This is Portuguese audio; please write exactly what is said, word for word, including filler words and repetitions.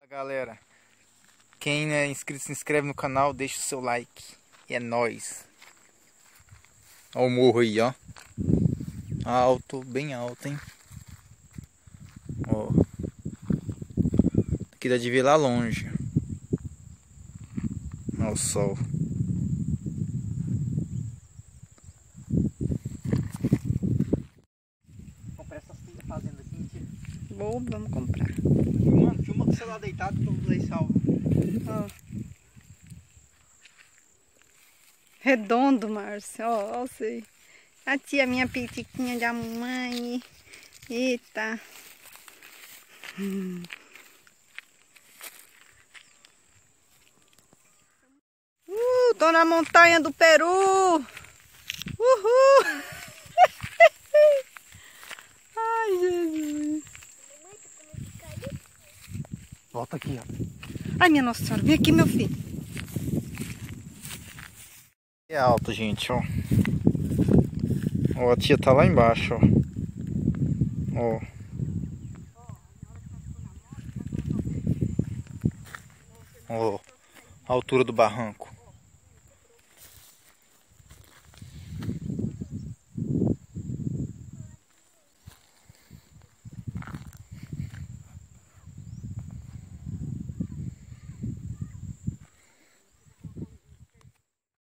Galera, quem é inscrito, se inscreve no canal, deixa o seu like. E é nóis. Olha o morro aí, ó. Alto, bem alto, hein. Ó. Aqui dá de ver lá longe. Olha o sol. Comprar essas fazendas aqui, mentira. Boa, vamos comprar. Filma, filma com o celular deitado pra vocês salvar. Ó. Redondo, Márcio. Ó, ó, sei. A tia, minha pitiquinha da mamãe. Eita. Hum. Uh, tô na montanha do Peru. Uhul. Ai, Jesus. Volta aqui, ó. Ai, minha Nossa Senhora. Vem aqui, meu filho. É alto, gente, ó. Ó, a tia tá lá embaixo, ó. Ó. Ó. A altura do barranco.